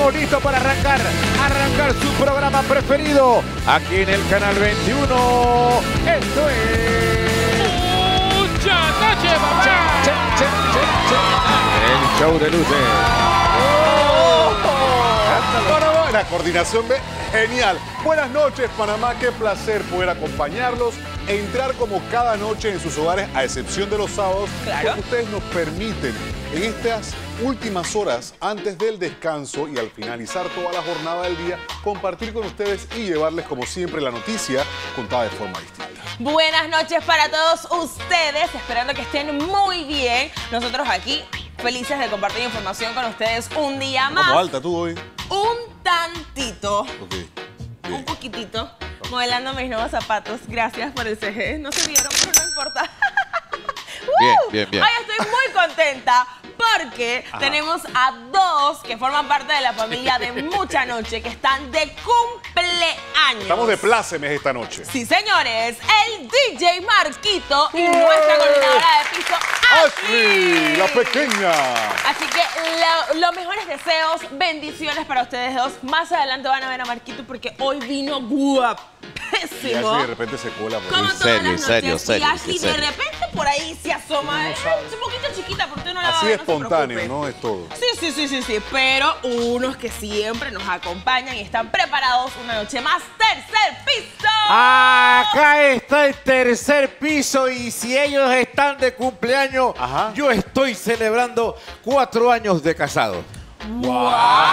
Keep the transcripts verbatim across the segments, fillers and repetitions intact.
estamos listos para arrancar, arrancar su programa preferido aquí en el Canal veintiuno. Esto es... ¡Mucha noche, papá! Che, che, che, che. El show de luces. Oh, oh. La coordinación ve genial. Buenas noches, Panamá. Qué placer poder acompañarlos e entrar como cada noche en sus hogares, a excepción de los sábados, claro, porque ustedes nos permiten en estas últimas horas antes del descanso y al finalizar toda la jornada del día, compartir con ustedes y llevarles, como siempre, la noticia contada de forma distinta. Buenas noches para todos ustedes, esperando que estén muy bien. Nosotros aquí, felices de compartir información con ustedes un día más. ¿Cómo alta tú hoy? Un tantito. Ok. Bien. Un poquitito. Modelando mis nuevos zapatos. Gracias por el C G. No se vieron, pero no importa. Bien, bien, bien. Hoy estoy muy contenta porque Ajá. tenemos a dos que forman parte de la familia de Mucha Noche, que están de cumpleaños. Estamos de plácemes esta noche. Sí, señores. El D J Marquito y nuestra coordinadora de piso, Ashley, la pequeña. Así que lo, los mejores deseos, bendiciones para ustedes dos. Más adelante van a ver a Marquito porque hoy vino guapísimo. Y Ashley de repente se cola por Como ahí. todas serio, las serio, noches. serio, Y Ashley de serio. repente por ahí se asoma. Es un poquito chiquita, pero usted no la va a Así ver, no se espontáneo, preocupe. ¿no? Es todo. Sí, sí, sí, sí, sí. Pero unos que siempre nos acompañan y están preparados una noche más. ¡Tercer piso! Acá está el tercer piso y si ellos están de cumpleaños, Ajá. yo estoy celebrando cuatro años de casado. ¡Wow!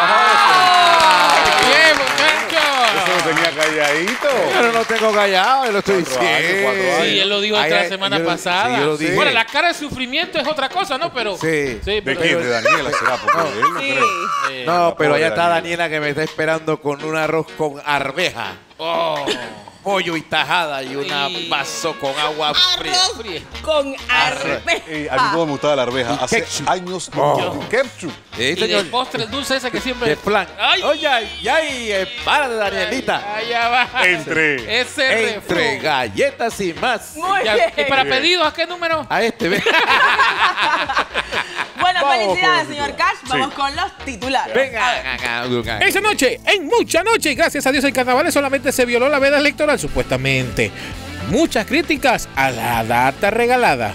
¡Bien, muchachos! Eso lo tenía calladito. Pero no tengo callado, yo lo estoy Cuatro años, diciendo. cuatro años. Sí, él lo dijo Ay, esta ay, semana yo lo- pasada. sí, yo lo dije. Bueno, la cara de sufrimiento es otra cosa, ¿no? Pero... Sí. ¿De pero- quién? ¿De Daniela será? Porque de él no Sí. creo. Eh, No, pero pobre allá está Daniela. Daniela que me está esperando con un arroz con arveja, Oh. pollo y tajada y un Ay. vaso con agua fría. Fría. Con arveja. Eh, a mí cómo me gustaba la arveja. Y Hace ketchup. años. Oh. Ketchup. Sí, Y señor. del postre, el dulce ese que siempre... De flan. ¡Ay! Oye, ay, ay, eh, para de Danielita. Allá va. Entre. Ese Entre refrán. galletas y más. Muy Ya, bien. ¿y para Bien. pedidos a qué número? A este, ve. Bueno, Vamos felicidades, con los señor titulares. Cash. Vamos Sí. con los titulares. Venga, A ver. venga, venga. Esa noche, en Mucha Noche, y gracias a Dios el carnaval solamente se violó la veda electoral, supuestamente. Muchas críticas a la data regalada.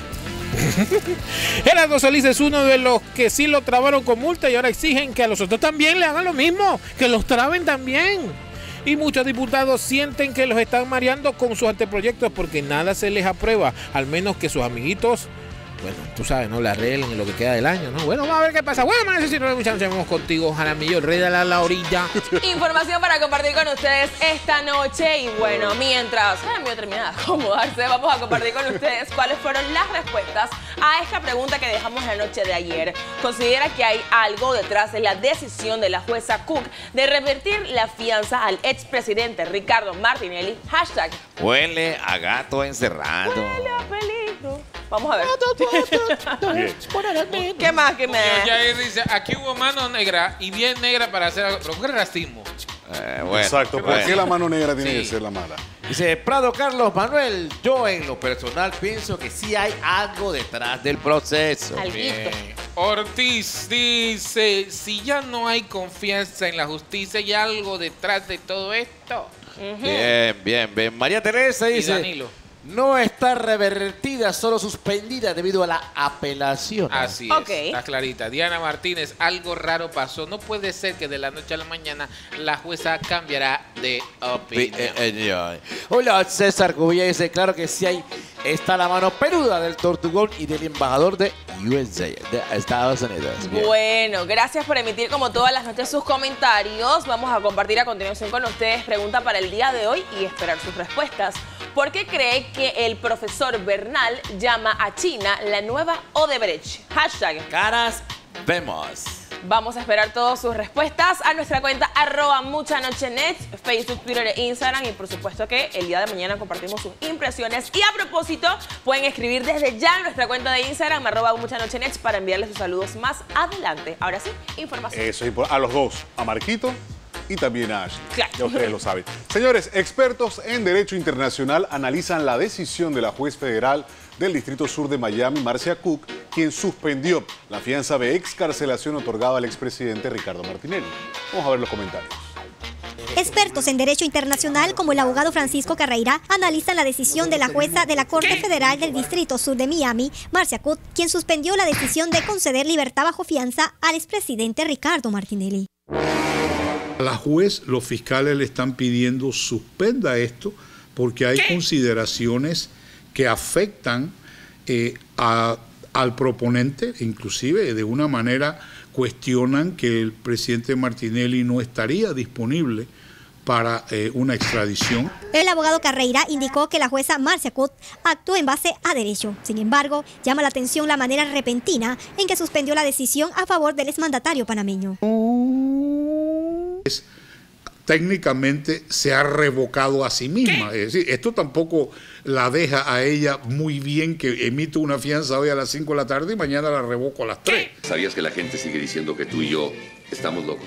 Gerardo Solís es uno de los que sí lo trabaron con multa y ahora exigen que a los otros también le hagan lo mismo, que los traben también. Y muchos diputados sienten que los están mareando con sus anteproyectos porque nada se les aprueba, al menos que sus amiguitos, bueno, tú sabes, no la arreglen en lo que queda del año, ¿no? Bueno, vamos a ver qué pasa. Bueno, mañana si no muchachos, vamos contigo, Jaramillo, el rey de la, la orilla. Información para compartir con ustedes esta noche. Y bueno, mientras Jaramillo termina de acomodarse, vamos a compartir con ustedes cuáles fueron las respuestas a esta pregunta que dejamos la noche de ayer. ¿Considera que hay algo detrás de la decisión de la jueza Cook de revertir la fianza al expresidente Ricardo Martinelli? Hashtag Huele a gato encerrado. huele a peligro. Vamos a ver. Bien. ¿Qué más que me... Jair dice, aquí hubo mano negra y bien negra para hacer algo. ¿Pero qué racismo? Eh, bueno, Exacto. ¿Por bueno. qué la mano negra tiene Sí. que ser la mala? Dice Prado Carlos Manuel, yo en lo personal pienso que sí hay algo detrás del proceso. Alguito. Bien. Ortiz dice, si ya no hay confianza en la justicia, ¿hay algo detrás de todo esto? Bien, bien, bien. María Teresa Y dice, Danilo. no está revertida, solo suspendida debido a la apelación. Así Ok. es, está clarita. Diana Martínez, algo raro pasó. No puede ser que de la noche a la mañana la jueza cambiará de Pi- opinión. eh, eh, Hola, César Cubilla dice, claro que sí hay, está la mano peluda del Tortugón y del embajador de U S A, de Estados Unidos. Bien. Bueno, gracias por emitir como todas las noches sus comentarios. Vamos a compartir a continuación con ustedes pregunta para el día de hoy y esperar sus respuestas. ¿Por qué cree que el profesor Bernal llama a China la nueva Odebrecht? Hashtag. Caras, vemos. Vamos a esperar todas sus respuestas a nuestra cuenta arroba muchanochenet, Facebook, Twitter e Instagram. Y por supuesto que el día de mañana compartimos sus impresiones. Y a propósito, pueden escribir desde ya en nuestra cuenta de Instagram, arroba muchanochenet, para enviarles sus saludos más adelante. Ahora sí, información. Eso es importante. A los dos, a Marquito y también a Ashley. Claro. Ya ustedes lo saben. Señores, expertos en Derecho Internacional analizan la decisión de la juez federal del Distrito Sur de Miami, Marcia Cook, quien suspendió la fianza de excarcelación otorgada al expresidente Ricardo Martinelli. Vamos a ver los comentarios. Expertos en Derecho Internacional, como el abogado Francisco Carreira, analizan la decisión de la jueza de la Corte Federal del Distrito Sur de Miami, Marcia Cook, quien suspendió la decisión de conceder libertad bajo fianza al expresidente Ricardo Martinelli. La juez, los fiscales le están pidiendo suspenda esto porque hay consideraciones que afectan eh, a, al proponente, inclusive de una manera cuestionan que el presidente Martinelli no estaría disponible para eh, una extradición. El abogado Carreira indicó que la jueza Marcia Cook actuó en base a derecho. Sin embargo, llama la atención la manera repentina en que suspendió la decisión a favor del exmandatario panameño. Es, técnicamente se ha revocado a sí misma. Es decir, esto tampoco la deja a ella muy bien que emito una fianza hoy a las cinco de la tarde y mañana la revoco a las tres. ¿Sabías que la gente sigue diciendo que tú y yo estamos locos?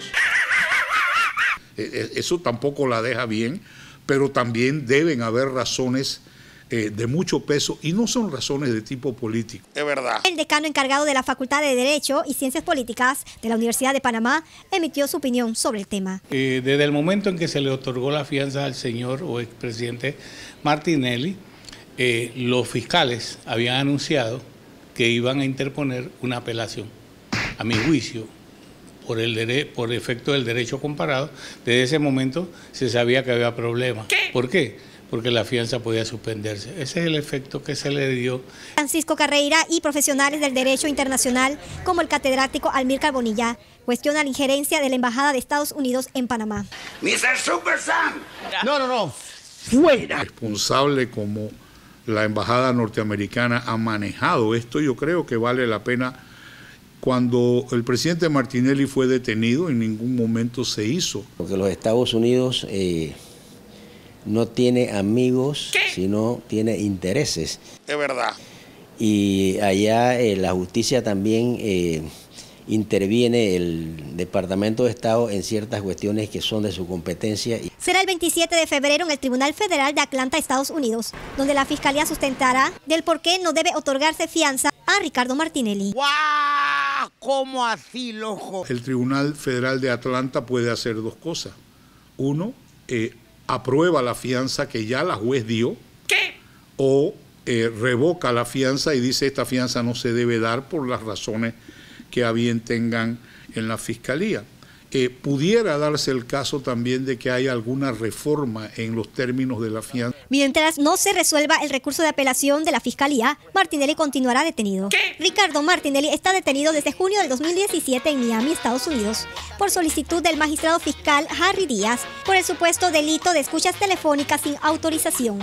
Eso tampoco la deja bien, pero también deben haber razones eh, de mucho peso y no son razones de tipo político. Es verdad. El decano encargado de la Facultad de Derecho y Ciencias Políticas de la Universidad de Panamá emitió su opinión sobre el tema. Eh, desde el momento en que se le otorgó la fianza al señor o expresidente Martinelli, eh, los fiscales habían anunciado que iban a interponer una apelación. A mi juicio, por el dere por efecto del derecho comparado, desde ese momento se sabía que había problemas. ¿Por qué? Porque la fianza podía suspenderse. Ese es el efecto que se le dio. Francisco Carreira y profesionales del derecho internacional, como el catedrático Almílcar Bonilla, cuestionan la injerencia de la Embajada de Estados Unidos en Panamá. mister Super Sam. No, no, no. Fuera. Responsable como la Embajada norteamericana ha manejado esto, yo creo que vale la pena. Cuando el presidente Martinelli fue detenido, en ningún momento se hizo. Porque los Estados Unidos eh, no tiene amigos, sino tiene intereses. Es verdad. Y allá eh, la justicia también eh, interviene, el Departamento de Estado, en ciertas cuestiones que son de su competencia. Será el veintisiete de febrero en el Tribunal Federal de Atlanta, Estados Unidos, donde la Fiscalía sustentará del por qué no debe otorgarse fianza a Ricardo Martinelli. ¡Guau! ¿Cómo así, loco? El Tribunal Federal de Atlanta puede hacer dos cosas. Uno, eh, aprueba la fianza que ya la juez dio. ¿Qué? O eh, revoca la fianza y dice esta fianza no se debe dar por las razones que a bien tengan en la Fiscalía. Eh, pudiera darse el caso también de que haya alguna reforma en los términos de la fianza. Mientras no se resuelva el recurso de apelación de la Fiscalía, Martinelli continuará detenido. ¿Qué? Ricardo Martinelli está detenido desde junio del dos mil diecisiete en Miami, Estados Unidos, por solicitud del magistrado fiscal Harry Díaz por el supuesto delito de escuchas telefónicas sin autorización.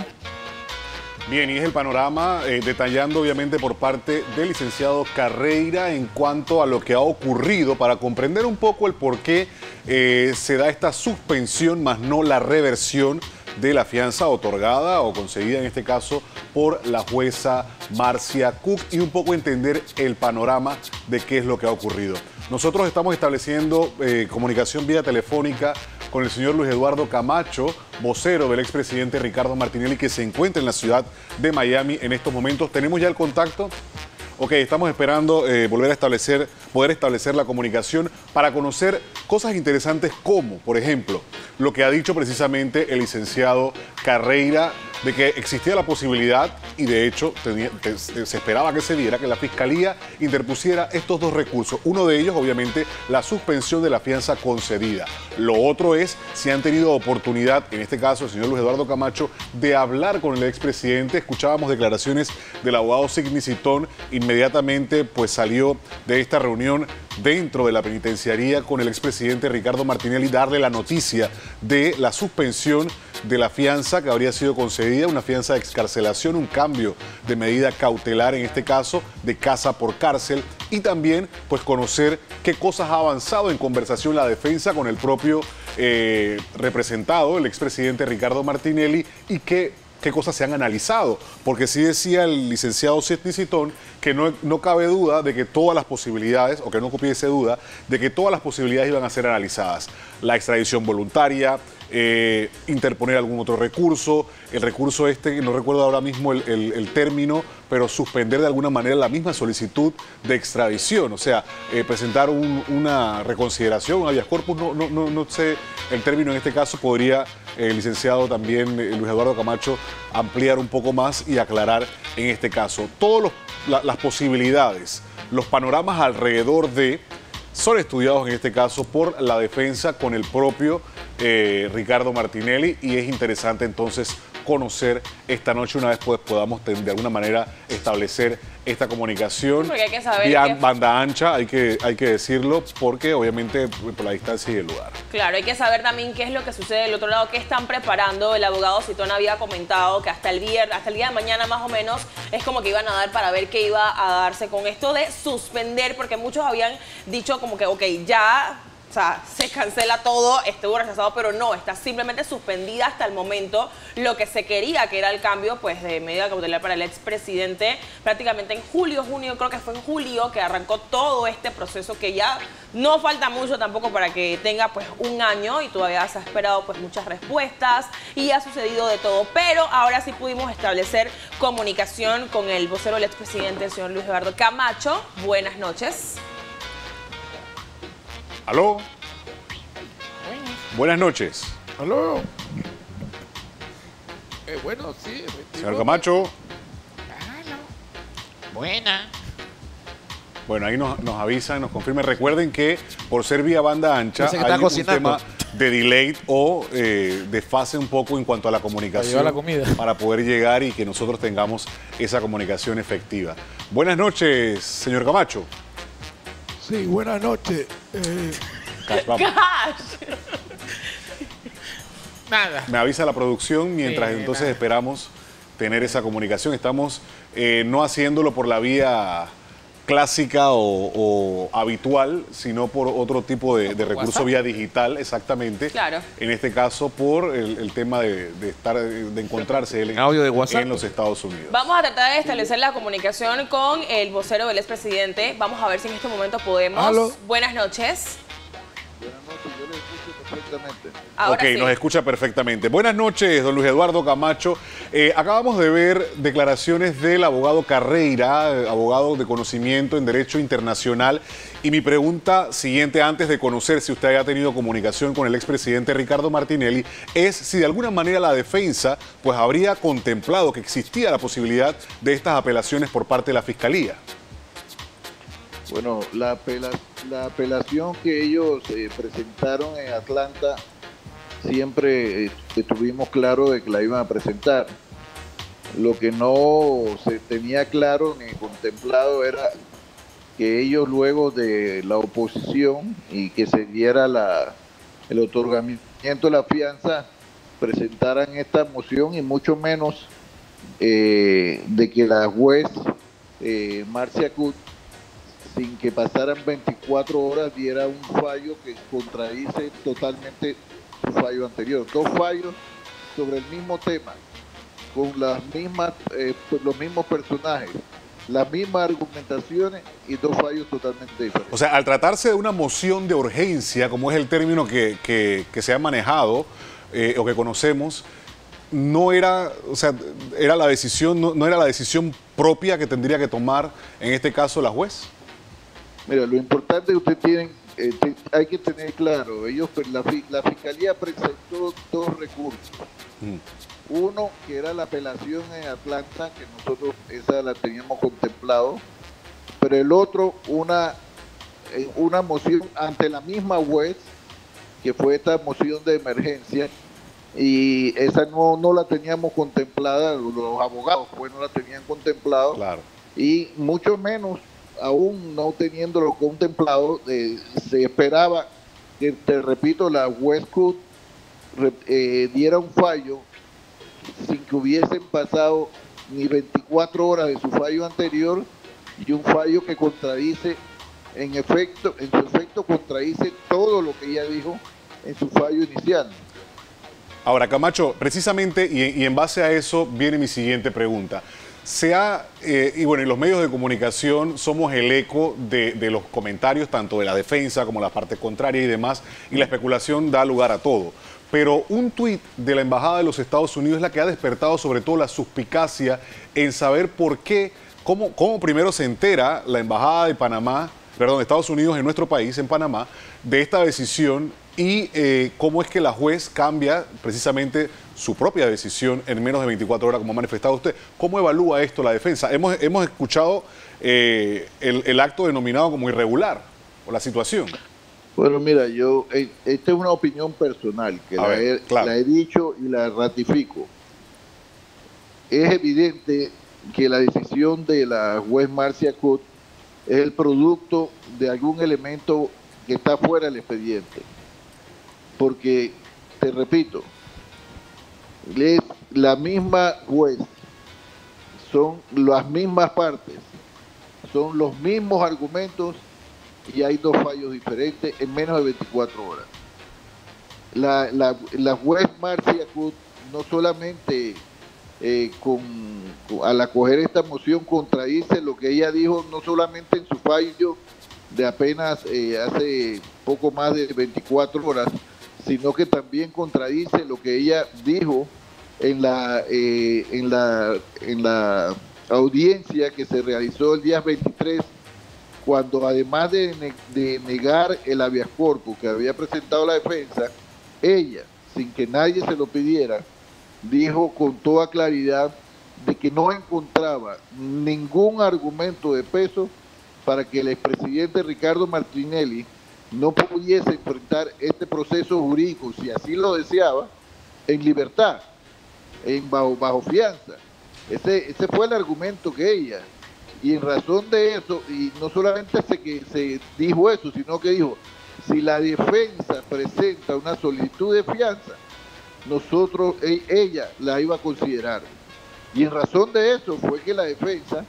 Bien, y es el panorama eh, detallando obviamente por parte del licenciado Carreira en cuanto a lo que ha ocurrido para comprender un poco el por qué eh, se da esta suspensión más no la reversión de la fianza otorgada o concedida en este caso por la jueza Marcia Cook y un poco entender el panorama de qué es lo que ha ocurrido. Nosotros estamos estableciendo eh, comunicación vía telefónica con el señor Luis Eduardo Camacho, vocero del expresidente Ricardo Martinelli, que se encuentra en la ciudad de Miami en estos momentos. ¿Tenemos ya el contacto? Ok, estamos esperando eh, volver a establecer, poder establecer la comunicación para conocer cosas interesantes como, por ejemplo, lo que ha dicho precisamente el licenciado Carreira de que existía la posibilidad, y de hecho tenía, que se esperaba que se diera, que la Fiscalía interpusiera estos dos recursos. Uno de ellos, obviamente, la suspensión de la fianza concedida. Lo otro es si han tenido oportunidad, en este caso el señor Luis Eduardo Camacho, de hablar con el expresidente. Escuchábamos declaraciones del abogado Signy Citón, inmediatamente pues salió de esta reunión dentro de la penitenciaría con el expresidente Ricardo Martinelli, darle la noticia de la suspensión de la fianza que habría sido concedida, una fianza de excarcelación, un cambio de medida cautelar, en este caso de casa por cárcel, y también pues conocer qué cosas ha avanzado en conversación la defensa con el propio eh, representado, el expresidente Ricardo Martinelli, y qué qué cosas se han analizado, porque sí decía el licenciado Sidney Citón que no, no cabe duda de que todas las posibilidades, o que no cupiese duda, de que todas las posibilidades iban a ser analizadas. La extradición voluntaria, eh, interponer algún otro recurso, el recurso este, no recuerdo ahora mismo el, el, el término, pero suspender de alguna manera la misma solicitud de extradición, o sea, eh, presentar un, una reconsideración, un habeas corpus, no, no, no, no sé el término en este caso, podría el licenciado también eh, Luis Eduardo Camacho ampliar un poco más y aclarar en este caso. Todas la, las posibilidades, los panoramas alrededor de, son estudiados en este caso por la defensa con el propio eh, Ricardo Martinelli, y es interesante entonces conocer esta noche, una vez pues podamos de alguna manera establecer esta comunicación. Porque hay que saber vía que... banda ancha, hay que, hay que decirlo, porque obviamente por la distancia y el lugar. Claro, hay que saber también qué es lo que sucede del otro lado, qué están preparando. El abogado Citón había comentado que hasta el viernes, hasta el día de mañana más o menos, es como que iban a dar para ver qué iba a darse con esto de suspender, porque muchos habían dicho como que, ok, ya... O sea, se cancela todo, estuvo rechazado, pero no, está simplemente suspendida hasta el momento lo que se quería, que era el cambio pues de medida cautelar para el expresidente, prácticamente en julio, junio, creo que fue en julio que arrancó todo este proceso, que ya no falta mucho tampoco para que tenga pues un año, y todavía se ha esperado pues muchas respuestas y ha sucedido de todo, pero ahora sí pudimos establecer comunicación con el vocero del expresidente, el señor Luis Eduardo Camacho. Buenas noches. ¿Aló? Buenas noches. ¿Aló? Eh, bueno, sí. Señor Camacho. Buena. Bueno, ahí nos, nos avisan, nos confirman. Recuerden que por ser vía banda ancha Parece que hay está un cocinando. tema de delay o eh, desfase un poco en cuanto a la comunicación Para llevar la comida. para poder llegar y que nosotros tengamos esa comunicación efectiva. Buenas noches, señor Camacho. Sí, buenas noches. Eh, Cash, vamos. Nada. Me avisa la producción mientras Sí, entonces nada. esperamos tener esa comunicación. Estamos eh, no haciéndolo por la vía clásica o, o habitual, sino por otro tipo de, de recurso WhatsApp. vía digital, exactamente. Claro. En este caso por el, el tema de, de estar, de encontrarse él en, Audio de WhatsApp. en los Estados Unidos. Vamos a tratar de establecer la comunicación con el vocero del expresidente. Vamos a ver si en este momento podemos. Aló. Buenas noches. Buenas noches, yo le escucho perfectamente. Ahora ok, sí. nos escucha perfectamente. Buenas noches, don Luis Eduardo Camacho. Eh, acabamos de ver declaraciones del abogado Carreira, eh, abogado de conocimiento en Derecho Internacional. Y mi pregunta siguiente, antes de conocer si usted haya tenido comunicación con el expresidente Ricardo Martinelli, es si de alguna manera la defensa pues habría contemplado que existía la posibilidad de estas apelaciones por parte de la Fiscalía. Bueno, la, apela- la apelación que ellos eh, presentaron en Atlanta, siempre eh, tuvimos claro de que la iban a presentar. Lo que no se tenía claro ni contemplado era que ellos, luego de la oposición y que se diera la, el otorgamiento de la fianza, presentaran esta moción, y mucho menos eh, de que la juez eh, Marcia Cut, sin que pasaran veinticuatro horas, diera un fallo que contradice totalmente su fallo anterior. Dos fallos sobre el mismo tema, con las mismas, eh, los mismos personajes, las mismas argumentaciones, y dos fallos totalmente diferentes. O sea, al tratarse de una moción de urgencia, como es el término que, que, que se ha manejado eh, o que conocemos, no era, o sea, era la decisión, no, no era la decisión propia que tendría que tomar en este caso la juez. Mira, lo importante que usted tiene, eh, te- hay que tener claro, ellos, la, fi- la Fiscalía presentó dos recursos. Mm. Uno, que era la apelación en Atlanta, que nosotros esa la teníamos contemplado, pero el otro, una, eh, una moción ante la misma juez, que fue esta moción de emergencia, y esa no, no la teníamos contemplada, los abogados pues no la tenían contemplado, Claro. y mucho menos, aún no teniéndolo contemplado, eh, se esperaba que, te repito, la juez Cut re- eh, diera un fallo sin que hubiesen pasado ni veinticuatro horas de su fallo anterior, y un fallo que contradice, en efecto, en su efecto contradice todo lo que ella dijo en su fallo inicial. Ahora, Camacho, precisamente, y, y en base a eso viene mi siguiente pregunta. Se ha, eh, y bueno, en los medios de comunicación somos el eco de, de los comentarios, tanto de la defensa como la parte contraria y demás, y la especulación da lugar a todo. Pero un tuit de la Embajada de los Estados Unidos es la que ha despertado sobre todo la suspicacia en saber por qué, cómo, cómo primero se entera la Embajada de Panamá, perdón, de Estados Unidos en nuestro país, en Panamá, de esta decisión y eh, cómo es que la juez cambia precisamente su propia decisión en menos de veinticuatro horas, como ha manifestado usted. ¿Cómo evalúa esto la defensa? Hemos, hemos escuchado eh, el, el acto denominado como irregular, o la situación. Bueno, mira, yo, eh, esta es una opinión personal, que la, ver, he, claro. la he dicho y la ratifico. Es evidente que la decisión de la juez Marcia Cook es el producto de algún elemento que está fuera del expediente. Porque, te repito, es la misma juez, son las mismas partes, son los mismos argumentos y hay dos fallos diferentes en menos de veinticuatro horas. La, la, la juez Marcia Cook no solamente eh, con, con, al acoger esta moción contradice lo que ella dijo, no solamente en su fallo de apenas eh, hace poco más de veinticuatro horas, sino que también contradice lo que ella dijo en la, eh, en la, en la audiencia que se realizó el día veintitrés, cuando además de, ne de negar el habeas corpus que había presentado la defensa, ella, sin que nadie se lo pidiera, dijo con toda claridad de que no encontraba ningún argumento de peso para que el expresidente Ricardo Martinelli no pudiese enfrentar este proceso jurídico, si así lo deseaba, en libertad, en bajo, bajo fianza. Ese, ese fue el argumento que ella, y en razón de eso, y no solamente se, que se dijo eso, sino que dijo, si la defensa presenta una solicitud de fianza, nosotros, ella la iba a considerar. Y en razón de eso fue que la defensa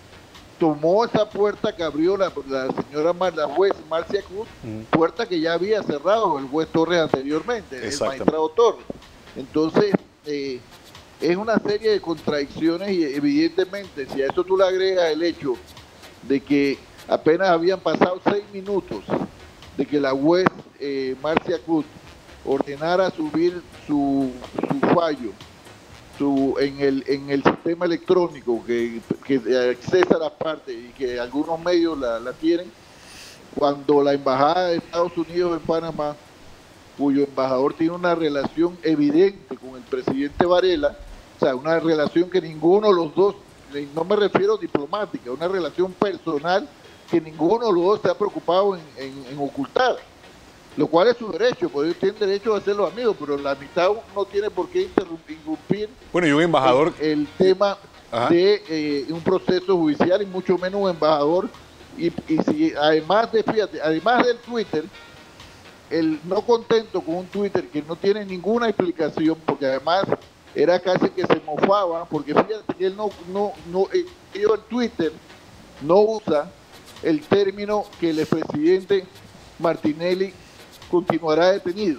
tomó esa puerta que abrió la, la señora la juez Marcia Cruz, mm. puerta que ya había cerrado el juez Torres anteriormente, el magistrado Torres. Entonces, eh, es una serie de contradicciones y evidentemente si a eso tú le agregas el hecho de que apenas habían pasado seis minutos de que la juez eh, Marcia Cruz ordenara subir su, su fallo Su, en, el, en el sistema electrónico que, que accesa a las partes y que algunos medios la, la tienen, cuando la Embajada de Estados Unidos en Panamá, cuyo embajador tiene una relación evidente con el presidente Varela, o sea, una relación que ninguno de los dos, no me refiero diplomática, una relación personal que ninguno de los dos se ha preocupado en, en, en ocultar. Lo cual es su derecho, porque ellos tienen derecho a ser los amigos, pero la amistad no tiene por qué interrumpir bueno, y un embajador el, el tema Ajá. de eh, un proceso judicial y mucho menos un embajador. Y, y si además de, fíjate, además del Twitter, el no contento con un Twitter que no tiene ninguna explicación, porque además era casi que se mofaba, porque fíjate que él no, no, no, eh, el Twitter no usa el término que el expresidente Martinelli continuará detenido.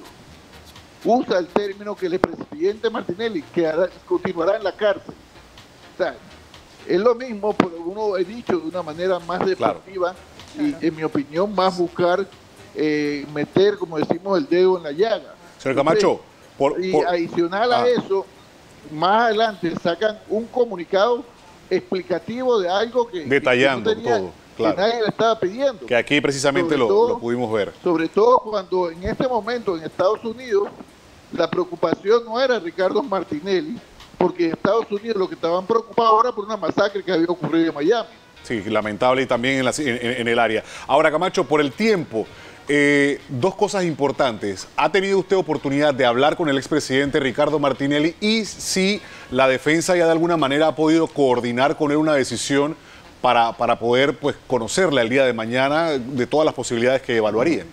Usa el término que el expresidente Martinelli quedará, continuará en la cárcel. O sea, es lo mismo, pero uno he dicho de una manera más deportiva claro. y claro. en mi opinión más buscar eh, meter, como decimos, el dedo en la llaga. Señor Camacho, por, y por, adicional ah. a eso, más adelante sacan un comunicado explicativo de algo que detallando que no tenía, todo. Claro. Que nadie le estaba pidiendo. Que aquí precisamente lo, todo, lo pudimos ver. Sobre todo cuando en este momento en Estados Unidos la preocupación no era Ricardo Martinelli, porque en Estados Unidos lo que estaban preocupados era por una masacre que había ocurrido en Miami. Sí, lamentable y también en, la, en, en el área. Ahora, Camacho, por el tiempo, eh, dos cosas importantes. ¿Ha tenido usted oportunidad de hablar con el expresidente Ricardo Martinelli? Y si la defensa ya de alguna manera ha podido coordinar con él una decisión Para, para poder pues, conocerle el día de mañana de todas las posibilidades que evaluarían.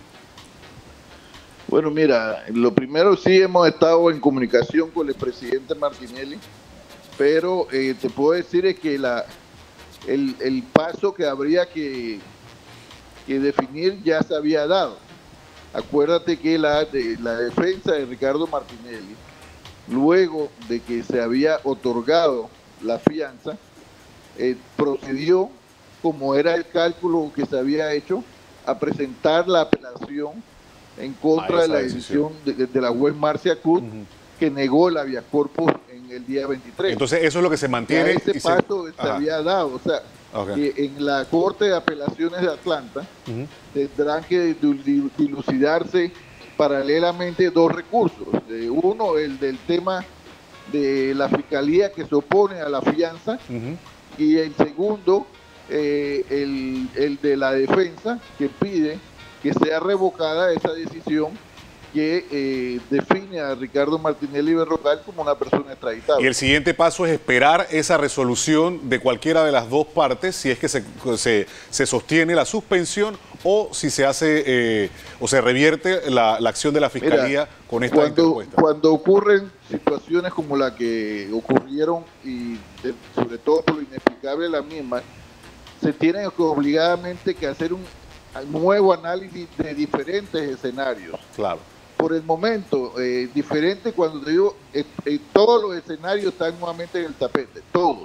Bueno, mira, lo primero sí hemos estado en comunicación con el presidente Martinelli, pero eh, te puedo decir es que la, el, el paso que habría que, que definir ya se había dado. Acuérdate que la, de, la defensa de Ricardo Martinelli luego de que se había otorgado la fianza, eh, procedió, como era el cálculo que se había hecho, a presentar la apelación en contra de la decisión de, de la juez Marcia Cut, uh-huh. que negó el habeas corpus en el día veintitrés. Entonces eso es lo que se mantiene. Ya ese paso se, se había dado, o sea, okay. que en la Corte de Apelaciones de Atlanta uh-huh. tendrán que dilucidarse paralelamente dos recursos. Uno, el del tema de la fiscalía que se opone a la fianza, uh-huh. y el segundo, eh, el, el de la defensa, que pide que sea revocada esa decisión que eh, define a Ricardo Martinelli Berrocal como una persona extraditable. Y el siguiente paso es esperar esa resolución de cualquiera de las dos partes, si es que se, se, se sostiene la suspensión o si se hace eh, o se revierte la, la acción de la Fiscalía. Mira, con esta cuando, interpuesta. Cuando ocurren situaciones como la que ocurrieron y de, sobre todo por lo inexplicable de la misma, se tiene que obligadamente que hacer un nuevo análisis de diferentes escenarios. Claro. Por el momento, eh, diferente cuando te digo, eh, eh, todos los escenarios están nuevamente en el tapete, todos,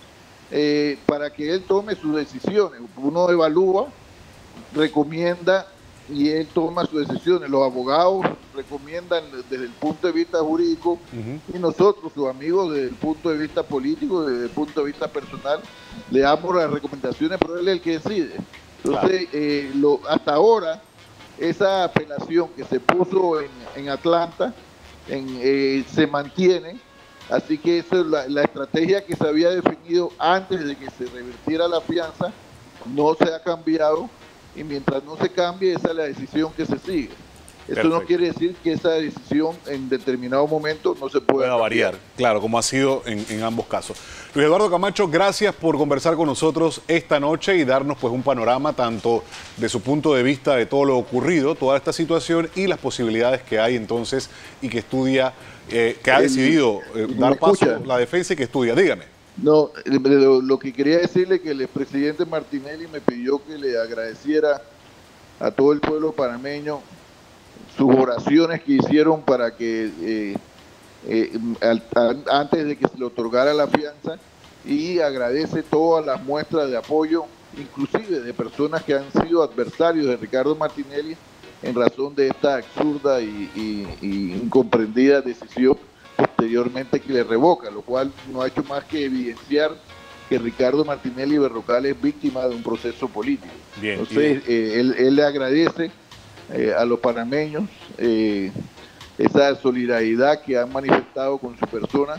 eh, para que él tome sus decisiones. Uno evalúa, recomienda y él toma sus decisiones. Los abogados recomiendan desde el punto de vista jurídico, uh-huh. y nosotros, sus amigos, desde el punto de vista político, desde el punto de vista personal, le damos las recomendaciones, pero él es el que decide. Entonces, claro. eh, lo, hasta ahora, esa apelación que se puso en, en Atlanta en, eh, se mantiene, así que esa es la, la estrategia que se había definido antes de que se revirtiera la fianza, no se ha cambiado, y mientras no se cambie, esa es la decisión que se sigue. Eso Perfecto. No quiere decir que esa decisión en determinado momento no se pueda Pueda variar, claro, como ha sido en, en ambos casos. Luis Eduardo Camacho, gracias por conversar con nosotros esta noche y darnos pues un panorama tanto de su punto de vista de todo lo ocurrido, toda esta situación y las posibilidades que hay entonces y que estudia, eh, que ha decidido eh, dar paso a la defensa y que estudia. Dígame. No, lo, lo que quería decirle que el expresidente Martinelli me pidió que le agradeciera a todo el pueblo panameño sus oraciones que hicieron para que eh, eh, al, a, antes de que se le otorgara la fianza, y agradece todas las muestras de apoyo, inclusive de personas que han sido adversarios de Ricardo Martinelli en razón de esta absurda y, y, y incomprendida decisión posteriormente que le revoca, lo cual no ha hecho más que evidenciar que Ricardo Martinelli Berrocal es víctima de un proceso político. Bien, Entonces, eh, él, él le agradece Eh, a los panameños eh, esa solidaridad que han manifestado con su persona,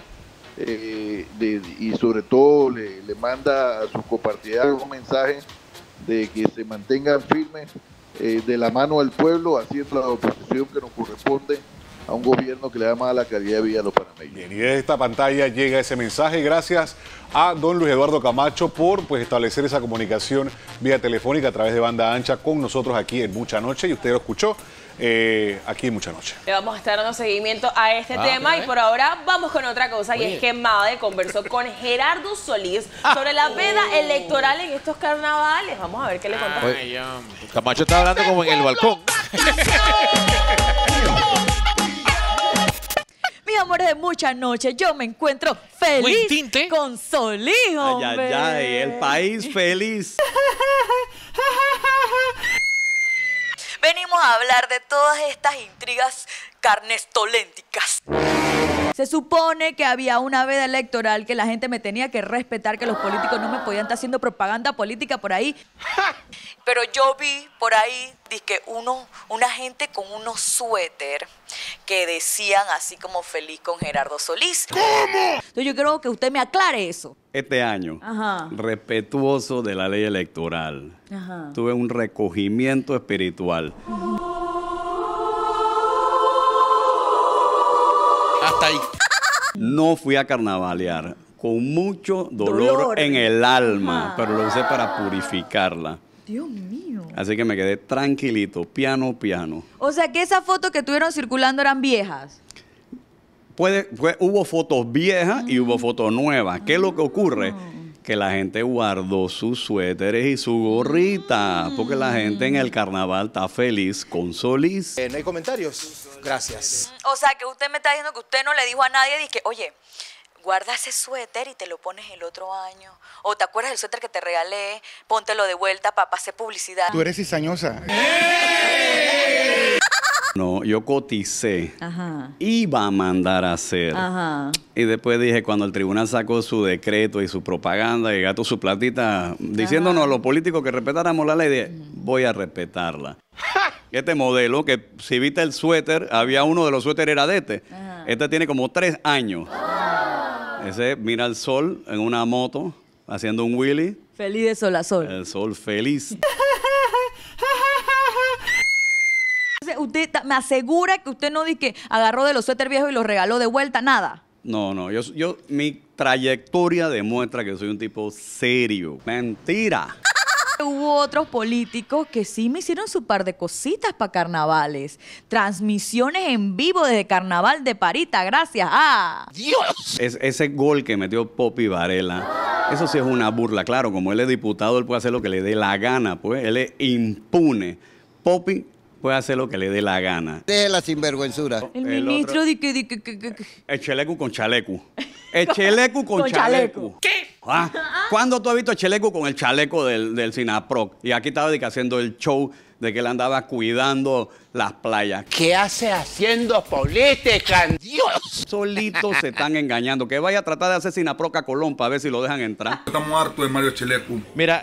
eh, de, y sobre todo le, le manda a sus copartidarios un mensaje de que se mantengan firmes eh, de la mano del pueblo, haciendo la oposición que nos corresponde a un gobierno que le da más a la calidad de vida a los panameños. Bien, y desde esta pantalla llega ese mensaje. Gracias a don Luis Eduardo Camacho por pues, establecer esa comunicación vía telefónica a través de banda ancha con nosotros aquí en Mucha Noche, y usted lo escuchó eh, aquí en Mucha Noche. Le vamos a estar dando seguimiento a este ah, tema ¿eh? y por ahora vamos con otra cosa. Muy y bien. Es que Made conversó con Gerardo Solís sobre la veda oh. electoral en estos carnavales. Vamos a ver qué le contó. Camacho está hablando como en el balcón. Mis amores de Mucha Noche, yo me encuentro feliz con Solís, hombre. Ay, ay, ay, el país feliz. Venimos a hablar de todas estas intrigas carnestolénticas. Se supone que había una veda electoral que la gente me tenía que respetar, que los políticos no me podían estar haciendo propaganda política por ahí. Pero yo vi por ahí dizque uno, una gente con unos suéter que decían así como feliz con Gerardo Solís. ¿Cómo? Entonces yo quiero que usted me aclare eso. Este año, Ajá. respetuoso de la ley electoral, Ajá. tuve un recogimiento espiritual. Hasta ahí. No fui a carnavalear, con mucho dolor, dolor. en el alma, Ajá. pero lo usé para purificarla. Dios mío. Así que me quedé tranquilito, piano, piano. O sea que esas fotos que estuvieron circulando eran viejas. Puede, fue, hubo fotos viejas ah. y hubo fotos nuevas. ¿Qué es lo que ocurre? que la gente guardó sus suéteres y su gorrita, porque la gente en el carnaval está feliz con Solís. Eh, no hay comentarios. Gracias. O sea, que usted me está diciendo que usted no le dijo a nadie, dije, oye, guarda ese suéter y te lo pones el otro año. O te acuerdas del suéter que te regalé, póntelo de vuelta para hacer publicidad. Tú eres cizañosa. No, yo coticé, Ajá. iba a mandar a hacer. Ajá. Y después dije, cuando el tribunal sacó su decreto y su propaganda y gastó su platita diciéndonos a los políticos que respetáramos la ley, dije, voy a respetarla. Este modelo, que si viste el suéter, había uno de los suéteres era de este. Ajá. Este tiene como tres años. Ese mira el sol en una moto, haciendo un wheelie. Feliz de sol a sol. El sol feliz. Usted me asegura que usted no dice que agarró de los suéter viejos y los regaló de vuelta, nada. No, no, yo, yo, mi trayectoria demuestra que soy un tipo serio. Mentira. Hubo otros políticos que sí me hicieron su par de cositas para carnavales. Transmisiones en vivo desde Carnaval de Parita, gracias a... ¡Dios! Es, ese gol que metió Poppy Varela, eso sí es una burla. Claro, como él es diputado, él puede hacer lo que le dé la gana, pues. Él es impune. Poppy puede hacer lo que le dé la gana. Deje la sinvergüenzura. El, el ministro de que... De que, que, que, que. El chelecu con chalecu. El chelecu con, Con chalecu. chaleco. ¿Qué? ¿Ah? ¿Cuándo tú has visto el chelecu con el chaleco del, del Sinaproc? Y aquí estaba de que haciendo el show de que él andaba cuidando las playas. ¿Qué hace haciendo política? ¡Dios! Solitos se están engañando. Que vaya a tratar de hacer Sinaproc a Colón para ver si lo dejan entrar. Estamos hartos de Mario Chelecu. Mira...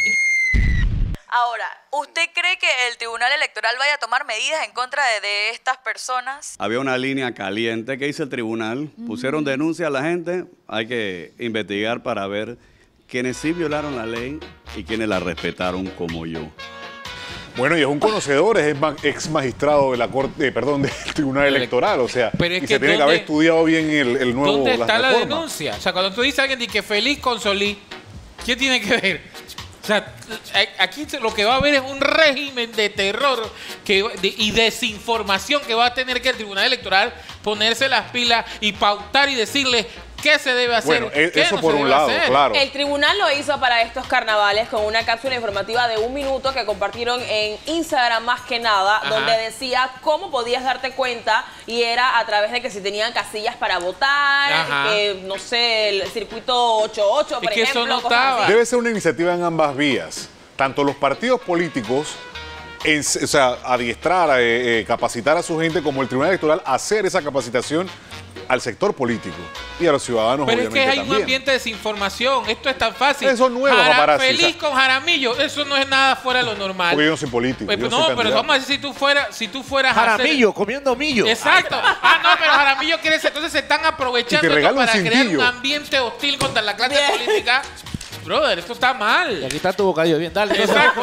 Ahora, ¿usted cree que el Tribunal Electoral vaya a tomar medidas en contra de, de estas personas? Había una línea caliente que hizo el tribunal. Pusieron denuncia a la gente. Hay que investigar para ver quiénes sí violaron la ley y quiénes la respetaron como yo. Bueno, y es un conocedor, es ex magistrado de la corte, eh, perdón, del Tribunal Electoral, o sea, Pero es y que se tiene que ¿dónde- haber estudiado bien el, el nuevo. ¿Dónde está las la reformas. denuncia? O sea, cuando tú dices a alguien de que feliz con Solís, ¿qué tiene que ver? O sea, aquí lo que va a haber es un régimen de terror que, de, y desinformación que va a tener que el Tribunal Electoral ponerse las pilas y pautar y decirle qué se debe hacer. Bueno, e- qué eso no por se un debe lado, hacer. claro. El tribunal lo hizo para estos carnavales con una cápsula informativa de un minuto que compartieron en Instagram más que nada, Ajá. donde decía cómo podías darte cuenta y era a través de que si tenían casillas para votar, Ajá. que no sé, el circuito ocho ocho, por Es que eso ejemplo. no cosas estaba. así. Debe ser una iniciativa en ambas vías. Tanto los partidos políticos, en- o sea, adiestrar, eh, eh, capacitar a su gente, como el Tribunal Electoral, hacer esa capacitación al sector político y a los ciudadanos, Pero es obviamente, que hay también. un ambiente de desinformación. Esto es tan fácil. Eso es nuevo, Jara- paparazzi, Feliz o sea. con Jaramillo. Eso no es nada fuera de lo normal. Porque yo no soy político. Pues, yo no, soy pero candidato. vamos a decir si tú fueras, si tú fueras a hacer- Jaramillo, comiendo millo. Exacto. Ah, no, pero Jaramillo quiere ser. Entonces se están aprovechando Y te regala esto un para crear cintillo. un ambiente hostil contra la clase política. Brother, esto está mal. Y aquí está tu bocadillo bien, dale. Exacto.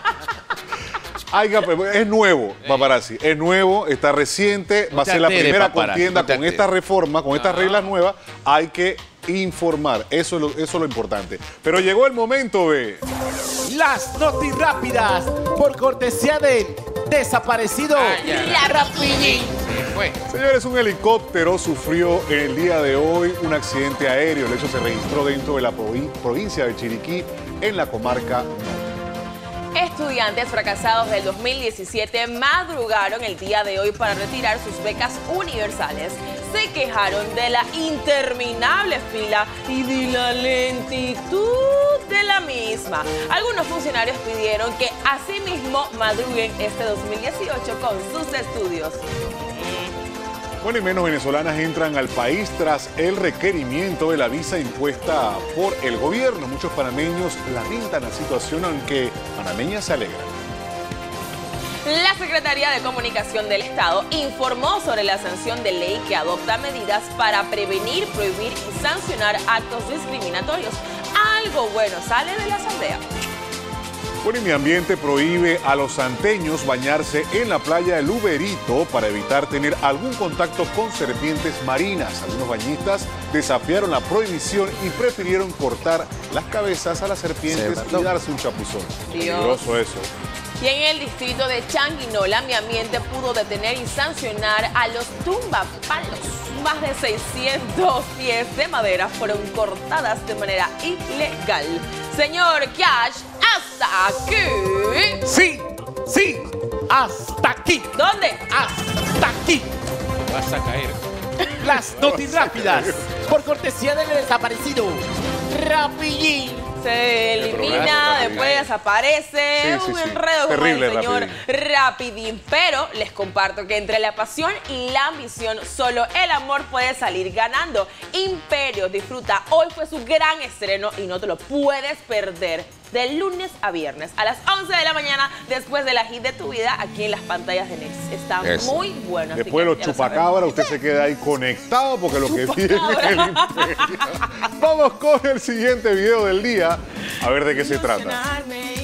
Aiga, pues, es nuevo, paparazzi. Es nuevo, está reciente. Va a te ser la alteres, primera paparazzi, contienda no te con esta alteres. reforma, con estas reglas nuevas. Hay que informar. Eso es lo, eso es lo importante. Pero llegó el momento de... Las notis rápidas por cortesía del desaparecido La Rapidín. Señores, un helicóptero sufrió en el día de hoy un accidente aéreo. El hecho se registró dentro de la provin- provincia de Chiriquí, en la comarca norte. Estudiantes fracasados del dos mil diecisiete madrugaron el día de hoy para retirar sus becas universales. Se quejaron de la interminable fila y de la lentitud de la misma. Algunos funcionarios pidieron que asimismo madruguen este dos mil dieciocho con sus estudios. Bueno, y menos venezolanas entran al país tras el requerimiento de la visa impuesta por el gobierno. Muchos panameños lamentan la situación, aunque panameñas se alegran. La Secretaría de Comunicación del Estado informó sobre la sanción de ley que adopta medidas para prevenir, prohibir y sancionar actos discriminatorios. Algo bueno sale de la asamblea. Bueno, y Mi Ambiente prohíbe a los santeños bañarse en la playa del Uberito para evitar tener algún contacto con serpientes marinas. Algunos bañistas desafiaron la prohibición y prefirieron cortar las cabezas a las serpientes Sí, y darse un chapuzón. Dios. Peligroso eso. Y en el distrito de Changuinola, Mi Ambiente pudo detener y sancionar a los tumbapalos. más de seiscientos pies de madera fueron cortadas de manera ilegal. Señor Cash, hasta aquí. Sí, sí, hasta aquí. ¿Dónde? Hasta aquí. Vas a caer. Las notis-rápidas, por cortesía del desaparecido Rapidín. Se elimina, después desaparece, Sí, sí, un sí. enredo con Terrible, el señor Rapidín. Pero les comparto que entre la pasión y la ambición, solo el amor puede salir ganando. Imperio disfruta, hoy fue su gran estreno y no te lo puedes perder. De lunes a viernes a las once de la mañana, después de la hit de tu vida, aquí en las pantallas de Next. Está Eso. muy bueno. así Después que los ya lo chupacabras, usted se queda ahí conectado porque lo que viene es el imperio. Vamos con el siguiente video del día, a ver de qué se trata.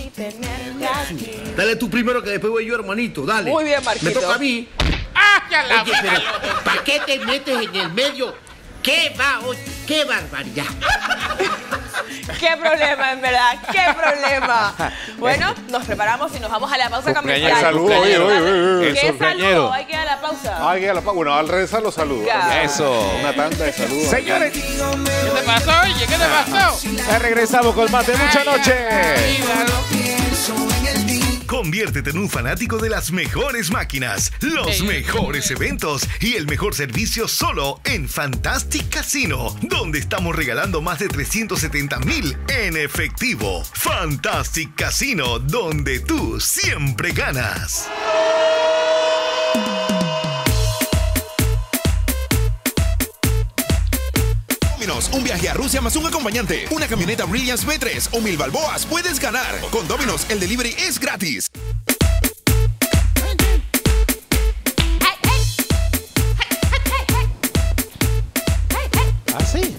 Dale tú primero que después voy yo, hermanito, dale. Muy bien, Marquito. Me toca a mí. ¡Ah, ya la Oye, pero ¿para qué te metes en el medio? ¿Qué va hoy? ¡Qué barbaridad! ¡Qué problema, en verdad! ¡Qué problema! Bueno, nos preparamos y nos vamos a la pausa comercial. Saludos, oye, oye, oye. ¿Qué saludo? Hay que ir a la pausa. Ah, hay que ir a la pausa. Bueno, al regresar los saludos. Ya. Eso. Una tanda de saludos. Señores, ¿Qué te pasó, oye? ¿Qué te pasó? ya regresamos con más de Mucha Noche. Conviértete en un fanático de las mejores máquinas, los mejores eventos y el mejor servicio solo en Fantastic Casino, donde estamos regalando más de trescientos setenta mil en efectivo. Fantastic Casino, donde tú siempre ganas. Domino's, un viaje a Rusia más un acompañante, una camioneta Brilliance B tres o mil balboas puedes ganar. Con Domino's, el delivery es gratis. ¿Ah, sí?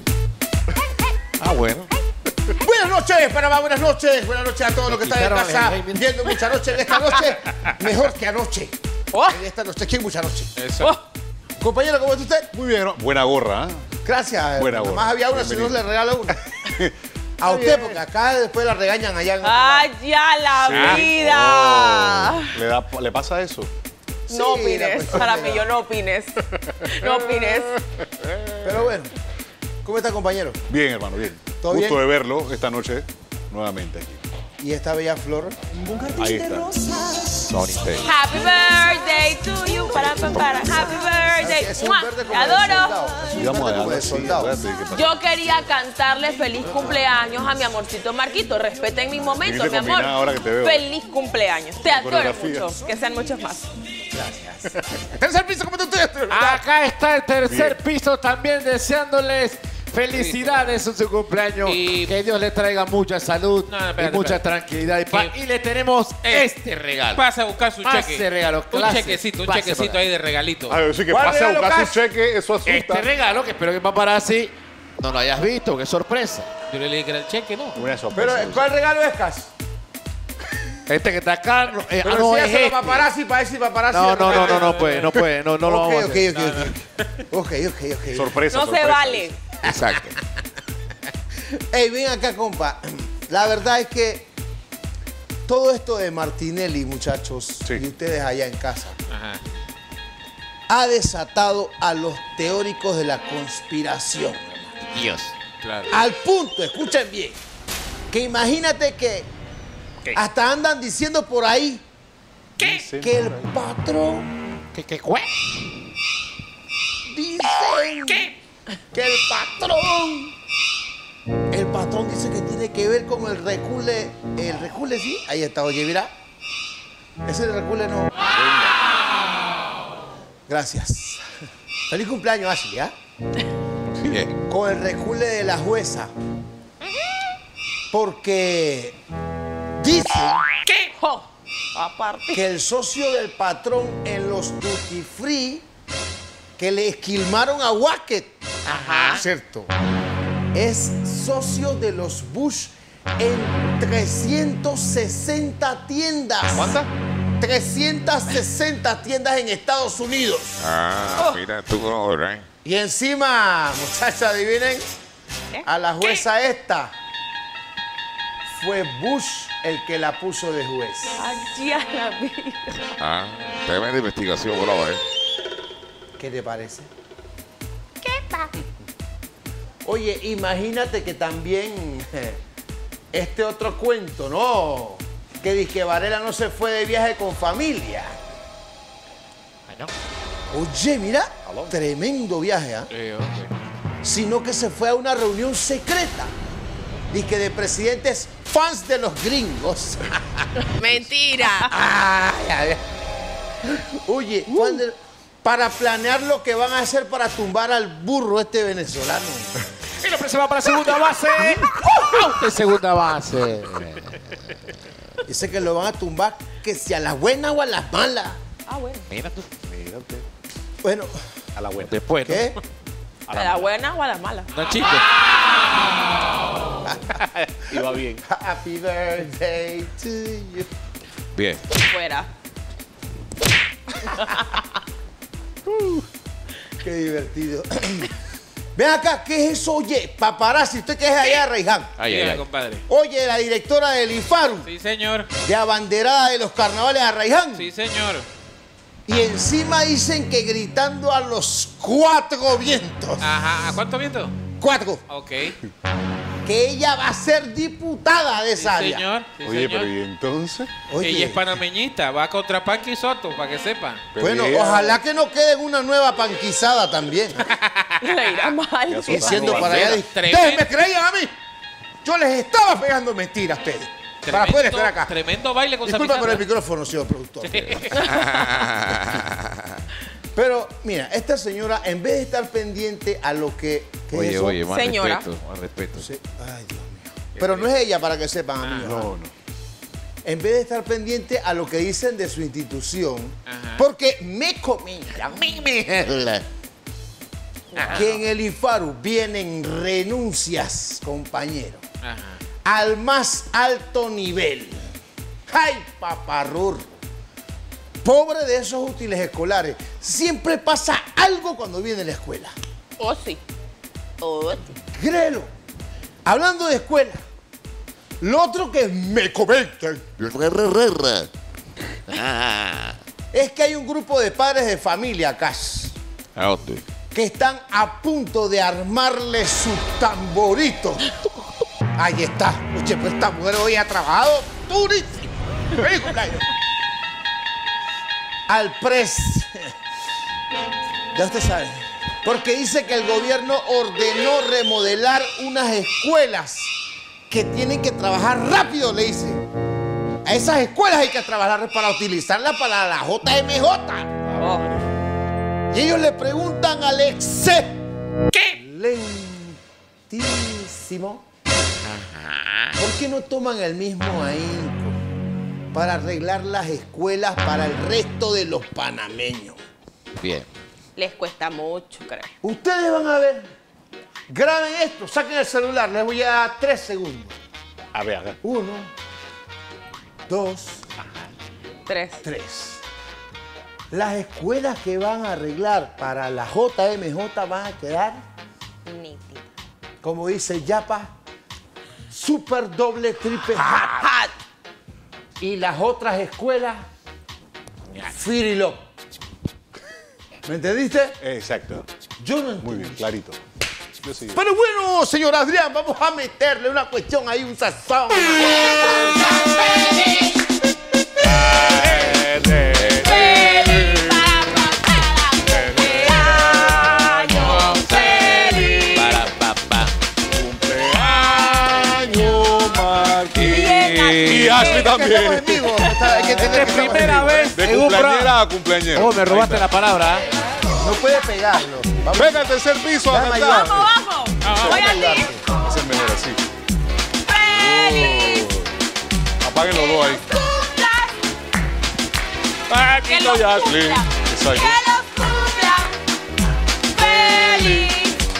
Ah, bueno. Buenas noches, Panamá, buenas noches. Buenas noches a todos los que están en casa viendo Mucha Noche en esta noche. Mejor que anoche. En esta noche, aquí en Mucha Noche. Eso. Oh. Compañero, ¿cómo está usted? Muy bien, ¿no? Buena gorra, ¿eh? Gracias. Buena gorra. Nomás había una, si no le regalo una. A usted, porque acá después la regañan allá en... ¡Ay, ya la Sí. vida! Oh, ¿le, da, ¿Le pasa eso? No Sí, opines, la cuestión para de- mí, yo no opines. No opines. Pero bueno, ¿cómo está, compañero? Bien, hermano, bien. ¿Todo Gusto bien? de verlo esta noche nuevamente aquí. ¿Y esta bella flor? Ahí está. Sony Tay. Happy birthday to you. Para, para, para. Happy birthday. Es un ¡Mua! verde Te como de adoro. soldado. Es un Y vamos verde a como de darle, sí, soldado. espérate, ¿qué pasa? Yo quería cantarle feliz cumpleaños a mi amorcito Marquito. Respeten mi momento, Tienes mi que amor. combinar ahora que te veo. Feliz cumpleaños. Te adoro Coreografía. mucho. Que sean muchos más. Gracias. Tercer piso, ¿cómo está usted? Acá está el tercer Bien. piso también deseándoles felicidades en su cumpleaños. Y- Que Dios le traiga mucha salud No, espérate, y mucha espérate. tranquilidad. Y, pa- Y- y le tenemos Eh, este regalo. Pasa a buscar su Pase cheque. regalo, Un clase. chequecito, un Pase chequecito regalo. ahí de regalito. A ver, sí que ¿Cuál pase a regalo, buscar Cas? su cheque, eso asusta. Este regalo, que espero que va para así, no lo hayas visto, qué sorpresa. Yo le dije que era el cheque, ¿no? Una sorpresa. Pero, ¿cuál regalo es, Cas? Este que está acá, no, eh, Pero ah, no si es hace los este. paparazzi, para decir paparazzi. No, no, no, no, no puede, no puede, no, no lo Ok, vamos a ok, hacer. ok, ok. Ok, ok, ok. Sorpresa, No se sorpresa. vale. Exacto. Ey, ven acá, compa. La verdad es que todo esto de Martinelli, muchachos, Sí. y ustedes allá en casa, Ajá. ha desatado a los teóricos de la conspiración. Dios. Claro. Al punto, escuchen bien, que imagínate que hasta andan diciendo por ahí Sí. que el patrón, ¿Qué, qué, cué? dicen que el patrón, el patrón dice que tiene que ver con el recule, el recule, ¿sí? Ahí está, oye, mira. Ese recule no. Gracias. Feliz cumpleaños, Ashley, ¿ah? Bien. Con el recule de la jueza. Porque dicen Oh, aparte. que el socio del patrón en los duty free que le esquilmaron a Wackett, Ajá. cierto, es socio de los Bush en trescientas sesenta tiendas. ¿Cuántas? trescientas sesenta tiendas en Estados Unidos. Ah, mira tú ahora. ¿eh? Y encima, muchachos, adivinen, a la jueza esta fue Bush el que la puso de juez. Ay, ya la vida. Ah, tremenda investigación, bro, ¿eh? ¿Qué te parece? Oye, imagínate que también este otro cuento, ¿no? Que dice que Varela no se fue de viaje con familia. Bueno. Oye, mira, tremendo viaje, ¿ah? ¿eh? Sí, okay. Sino que se fue a una reunión secreta. Dice de presidentes fans de los gringos. Mentira. Ay, ay. Oye, uh. cuando, para planear lo que van a hacer para tumbar al burro este venezolano. Y lo se va para segunda base. ¡Uh! De segunda base. Dice que lo van a tumbar, que si a las buenas o a las malas. Ah, bueno. Mira tú. Mírate. Bueno. A la buena. Después, ¿no? ¿Qué? ¿A la, la buena o a la mala? No, chiste. Iba bien. Happy birthday to you. Bien. Fuera. uh, qué divertido. Ven acá, ¿qué es eso? Oye, paparazzi, ¿usted qué es allá, Reiján? Ay, ay, ay, compadre. Oye, la directora del IFARU. Sí, señor. De abanderada de los carnavales a Reiján. Sí, señor. Y encima dicen que gritando a los cuatro vientos. Ajá, ¿a cuántos vientos? Cuatro. Ok. Que ella va a ser diputada de esa sí, área. Señor. Sí, Oye, señor. pero ¿y entonces? Oye. Ella es panameñista, va contra Panqui Soto, para que sepan. Bueno, ojalá que no quede una nueva panquizada también. Le irá mal. Diciendo para allá. Ustedes me creían a mí. Yo les estaba pegando mentiras a ustedes. Tremendo, para poder estar acá. Tremendo baile con Disculpa por el micrófono, señor productor. Sí. Pero, mira, esta señora, en vez de estar pendiente a lo que... ¿qué oye, es eso? oye, más señora. respeto, más respeto. Sí. Ay, Dios mío. Pero no es ella, para que sepan, amigos. No, no. En vez de estar pendiente a lo que dicen de su institución, ajá, porque me comentan que en el IFARU vienen renuncias, compañero, ajá, al más alto nivel. ¡Ay, paparrur! Pobre de esos útiles escolares. Siempre pasa algo cuando viene la escuela. Oh, sí. Oh, sí. Créelo. Hablando de escuela, lo otro que me comentan es que hay un grupo de padres de familia acá que están a punto de armarle su tamborito. Ahí está. Oye, pues esta mujer hoy ha trabajado durísimo. ¡Feliz cumpleaños! Al pres. Ya usted sabe. Porque dice que el gobierno ordenó remodelar unas escuelas que tienen que trabajar rápido, le dice. A esas escuelas hay que trabajar para utilizarlas para la J M J. Oh. Y ellos le preguntan al ex. ¿Qué? Lentísimo. Ajá. ¿Por qué no toman el mismo ahínco para arreglar las escuelas para el resto de los panameños? Bien. Les cuesta mucho, creo. Ustedes van a ver. Graben esto, saquen el celular, les voy a dar tres segundos. A ver, a ver. Uno, dos, tres. Tres. Las escuelas que van a arreglar para la J M J van a quedar nítidas. Como dice Yapa, super doble triple hat. hat. Y las otras escuelas, Firilop. ¿Me entendiste? Exacto. Yo no entiendo. Muy bien, clarito. Yo sí. Pero bueno, señor Adrián, vamos a meterle una cuestión ahí, un sazón. Y Ashley también. En vivo. Hay que tener de primera vez. De cumpleañera a cumpleañera. Oh, me robaste la palabra. No puede pegarlo. Vamos. Venga al tercer piso a cantar. Vamos, vamos. Voy a ti. Es el mejor así. ¡Feliz! Oh. Apaguen los dos ahí. ¡Que los cumpla! ¡Que los cumpla! ¡Feliz!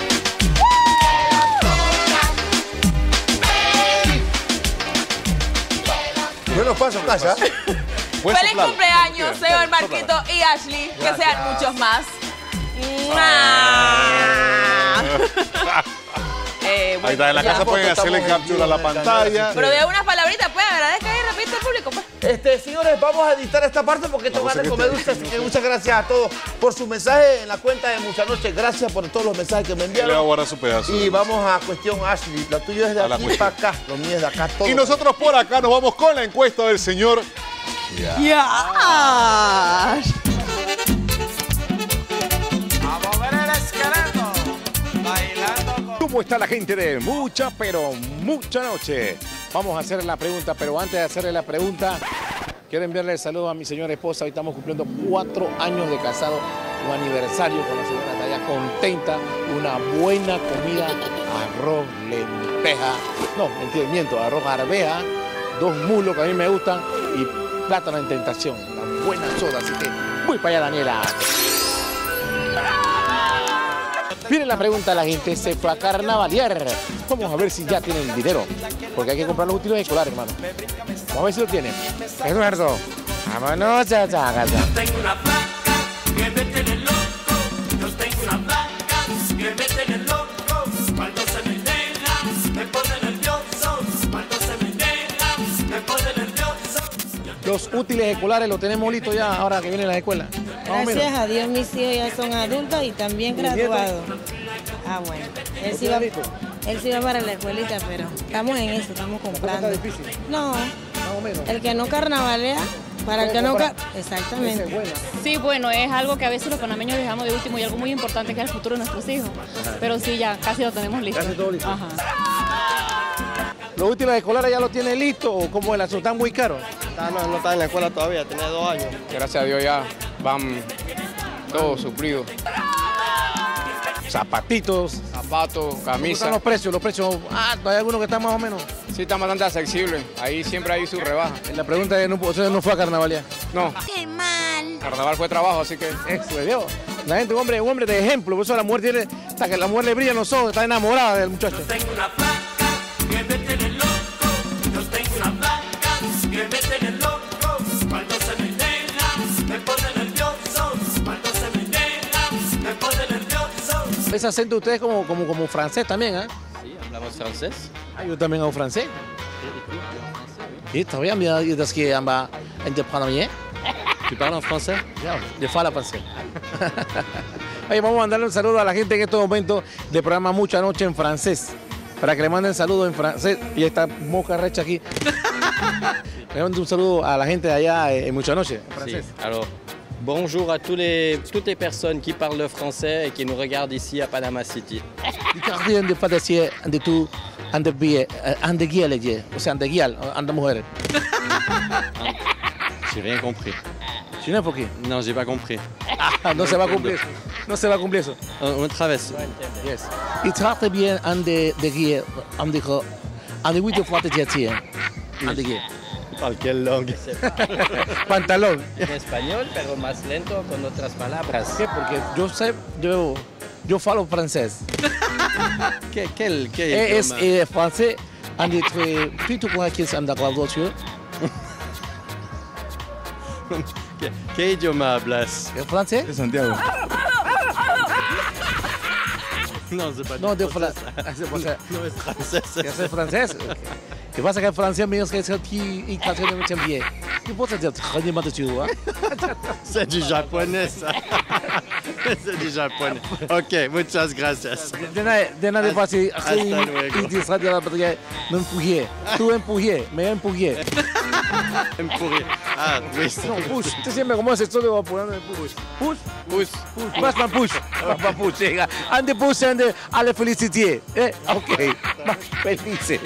Buenos pasos, casa. Feliz cumpleaños, señor Marquito y Ashley. Que sean muchos más. Eh, Ahí está, en la ya. casa pueden hacerle captura a la pantalla. Pero de unas palabritas, pues, agradezca y repite al público, pues. Este, señores, vamos a editar esta parte porque esto va a comer dulce. Así que muchas gracias a todos por su mensaje en la cuenta de Mucha Noche. Gracias por todos los mensajes que me enviaron. Le voy a guardar su pedazo. Y vamos a cuestión Ashley. Lo tuyo es de aquí para acá, lo mío es de acá. Todo. Y nosotros por acá nos vamos con la encuesta del señor. Ya. Yeah. ¿Cómo está la gente de Mucha, pero Mucha Noche? Vamos a hacerle la pregunta, pero antes de hacerle la pregunta, quiero enviarle el saludo a mi señora esposa. Hoy estamos cumpliendo cuatro años de casado, un aniversario con la señora Taya, contenta, una buena comida, arroz, lenteja, no, mentira, miento, arroz arveja, dos mulos que a mí me gustan y plátano en tentación, una buena soda, así que voy para allá, Daniela. Miren la pregunta, la gente se fue a carnavalear. Vamos a ver si ya tienen dinero, porque hay que comprar los útiles escolares, hermano. Vamos a ver si lo tienen. Eduardo, vámonos, ya, ya, ya. Yo tengo una placa que me tiene loco. Yo tengo una placa que me tiene loco. Cuando se me nega, me pone nervioso. Cuando se me nega, me pone nervioso. Los útiles escolares los tenemos listos ya ahora que vienen las escuelas. Gracias a Dios mis hijos ya son adultos y también graduados. Ah, bueno. Él sí, va, él sí va para la escuelita, pero estamos en eso, estamos comprando. ¿Está difícil? No. Más o menos. El que no carnavalea, para el que no... Car Exactamente. Sí, bueno, es algo que a veces los panameños dejamos de último y algo muy importante que es el futuro de nuestros hijos. Ajá. Pero sí, ya casi lo tenemos listo. Casi todo listo. Ajá. ¿Los útiles escolares ya los tienen listos o cómo el asunto? ¿Están muy caros? No, no está en la escuela todavía, tiene dos años. Gracias a Dios ya van todos suplidos. Zapatitos. Zapatos, ¿Cómo camisas. están los precios? Los precios, ah, hay algunos que están más o menos. Sí, está bastante accesible. Ahí siempre hay su rebaja. La pregunta es, ¿no, ¿usted no fue a carnavalear? No. ¡Qué mal! Carnaval fue trabajo, así que... Eso, Dios. La gente, un hombre, un hombre de ejemplo. Por eso la mujer tiene, hasta que la mujer le brilla en los ojos, está enamorada del muchacho. Yo tengo una placa que me tiene loco. Yo tengo una placa que me tiene loco. Cuando se me nega, me pone nervioso. Cuando se me nega, me pone nervioso. Ese acento de ustedes como, como, como francés también, ¿ah? ¿eh? Sí, hablamos francés. Ah, yo también hablo francés. Sí, está bien, bien, bien, es que amba en japonés. ¿Tu parles en français? Yo falo francés. Oye, vamos a mandarle un saludo a la gente en estos momentos del programa Mucha Noche en francés. Para que le manden saludos en francés. Y esta mosca recha aquí. Le mando un saludo a la gente de allá en Mucha Noche en francés. Sí. Alors, bonjour à tous les, toutes les personnes qui parlent le français et qui nous regardent ici à Panama City. Di de padecer de tu ande bien, ande guial, o sea, ande guial, ande mujeres. J'ai rien compris. ¿Sí no por qué? Non, j'ai pas compris. Ah, no se va a cumplir eso. No se va a cumplir eso. On, on traverse. Yes. Y trate bien ande de guial, ande go, ande muy de fuerte ya tío. Ande guial. Cualquier langue. Pantalón. En español, pero más lento con otras palabras. ¿Qué? Porque yo sé, yo, yo falo francés. ¿Qué, qué, qué es eh, francés, ande très, puis tu crois que c'est ande la voiture. ¿Qué, ¿Qué idioma hablas? ¿Es francés? De Santiago. No, c'est pas No, de francés. No es francés. ¿Es francés? ¿Qué pasa que el francés mío es que es aquí y casi no me entiende? ¿Qué puedo decir? ¿Qué más de ciudad? C'est du japonais, ça. C'est du japonais. Ok, muchas gracias. De nada, de nada fácil. Hasta luego. Y te salió la batalla. Me empujé. Tú empujé. Me empujé. Empujé. Ah, oui. No, push. Usted siempre como ese estudio va apurando el push. Push. Push. Push. Más más push. Más más push. Llega. Ande push, ande a la felicidad. Eh, ok. Más felices.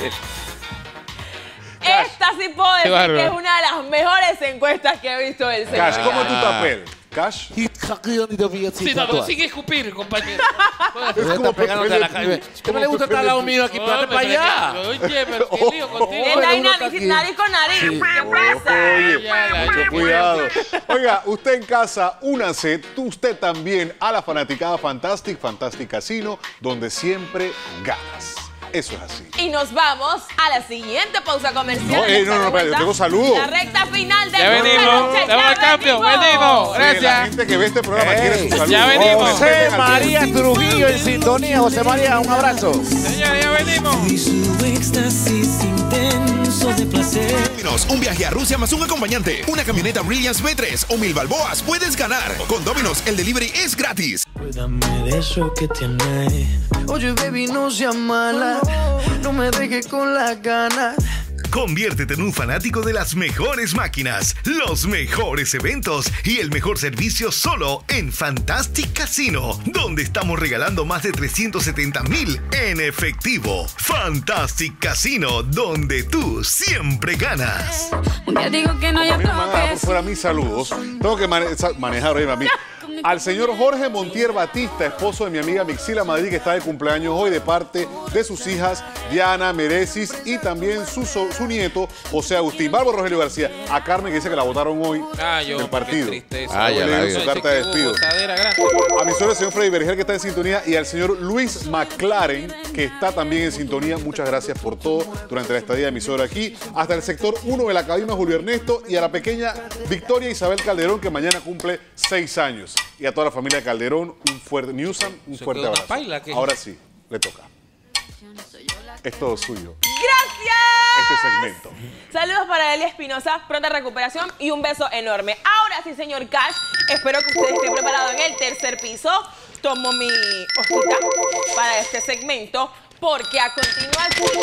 Esta sí puedo decir que es una de las mejores encuestas que he visto del señor. Cash, ¿cómo es tu papel? Cash. Sí, no, pero sigue escupir, compañero. Es como pegándote a la calle. ¿Qué me le gusta estar al lado mío aquí? ¡Párate para allá! Oye, pero qué lío contigo. Es la nariz, nariz con nariz. Sí. ¿Qué pasa? Oye, mucho cuidado. Oiga, usted en casa, únase, usted también a la fanaticada Fantastic, Fantastic Casino, donde siempre ganas. Eso es así. Y nos vamos a la siguiente pausa comercial. No, eh, no, no, espérate, yo tengo saludos. La recta final de Ya venimos, estamos al cambio, venimos, gracias. Sí, la gente que ve este programa Ey, quiere su saludo. ya venimos. José María Trujillo en sintonía. José María, un abrazo. Señora, ya venimos. Dominos, un viaje a Rusia más un acompañante, una camioneta Brilliance B tres o mil balboas puedes ganar. Con Dominos, el delivery es gratis. Cuídame de eso que tienes. Oye, baby, no seas mala. No me dejes con las ganas. Conviértete en un fanático de las mejores máquinas, los mejores eventos y el mejor servicio solo en Fantastic Casino, donde estamos regalando más de trescientos setenta mil en efectivo. Fantastic Casino, donde tú siempre ganas. Un día digo que no, ya tengo que por fuera mis saludos. Tengo que mane manejar hoy a mí. Al señor Jorge Montier Batista, esposo de mi amiga Mixila Madrid, que está de cumpleaños hoy, de parte de sus hijas Diana Merecis y también su, su nieto José Agustín. Bárbaro Rogelio García. A Carmen, que dice que la votaron hoy Ah, yo, del partido. Ah, ya la su carta de despido. Botadera grande. A mi suegro, el señor Freddy Vergel, que está en sintonía, y al señor Luis McLaren, que está también en sintonía. Muchas gracias por todo durante la estadía de mi suegro aquí. Hasta el sector uno de la Cabima, Julio Ernesto, y a la pequeña Victoria Isabel Calderón, que mañana cumple seis años. Y a toda la familia Calderón, un fuerte Newsom, un Se fuerte quedó una abrazo. paila, ¿qué? Ahora sí, le toca. Es todo suyo. ¡Gracias! Este segmento. Saludos para Elia Espinosa, pronta recuperación y un beso enorme. Ahora sí, señor Cash, espero que usted esté preparado en el tercer piso. Tomo mi hojita para este segmento, porque a continuación,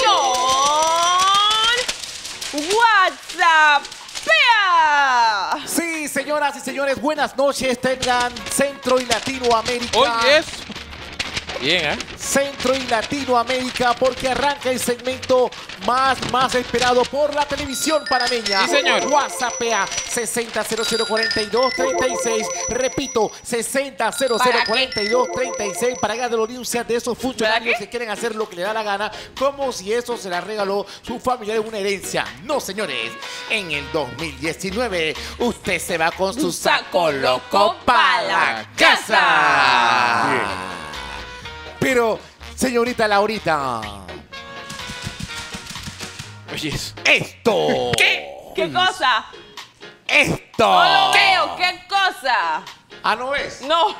WhatsApp. ¡Pea! Sí, señoras y señores, buenas noches. Tengan Centro y Latinoamérica. Oye, es. Bien, ¿eh? Centro y Latinoamérica, porque arranca el segmento más, más esperado por la televisión panameña. Sí, señor. WhatsApp A sesenta cero cero cuarenta y dos treinta y seis. Repito, sesenta cero cero cuarenta y dos treinta y seis para que de los denuncias de esos funcionarios que quieren hacer lo que le da la gana, como si eso se la regaló su familia de una herencia. No, señores. En el dos mil diecinueve, usted se va con su saco loco para la casa. Bien. Pero, señorita Laurita. Oye, eso. Esto. ¿Qué? ¿Qué cosa? Esto. No lo veo. ¿Qué cosa? Ah, ¿no es? No.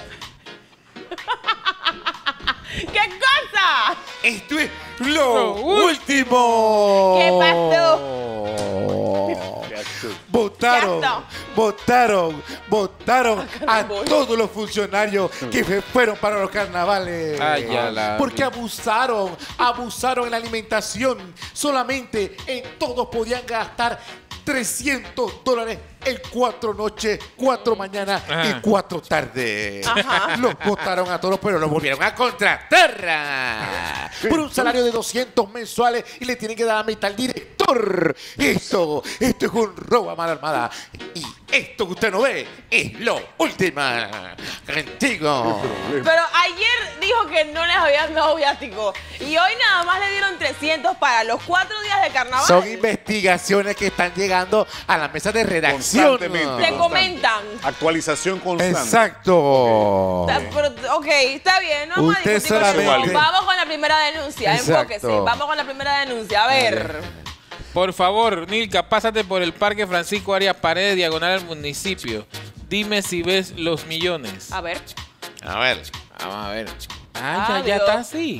¿Qué cosa? Esto es lo último. ¿Qué pasó? Votaron, Ya está. votaron, votaron a todos los funcionarios que se fueron para los carnavales. Ay, ya la- Porque abusaron, abusaron en la alimentación. Solamente en todos podían gastar trescientos dólares en cuatro noches, cuatro mañanas Ajá. y cuatro tardes. Ajá. Los votaron a todos, pero los volvieron a contratar por un salario de doscientos mensuales y le tienen que dar la mitad al director. Esto, esto es un robo a mano armada. Y esto que usted no ve es lo último. Contigo. Pero ayer dijo que no les habían dado viático y hoy nada más le dieron trescientos para los cuatro días de carnaval. Son investigaciones que están llegando a la mesa de redacción. Constantemente. Se comentan. Actualización constante. Exacto. Está- pero, ok, está bien, no vamos a Usted discutir con eso. solamente- Vamos con la primera denuncia, Exacto. enfóquese. Vamos con la primera denuncia. A ver. Por favor, Nilka, pásate por el Parque Francisco Arias Paredes, diagonal al municipio. Dime si ves los millones. A ver. A ver. Vamos a ver. Ah, ya, ya Adiós. está así.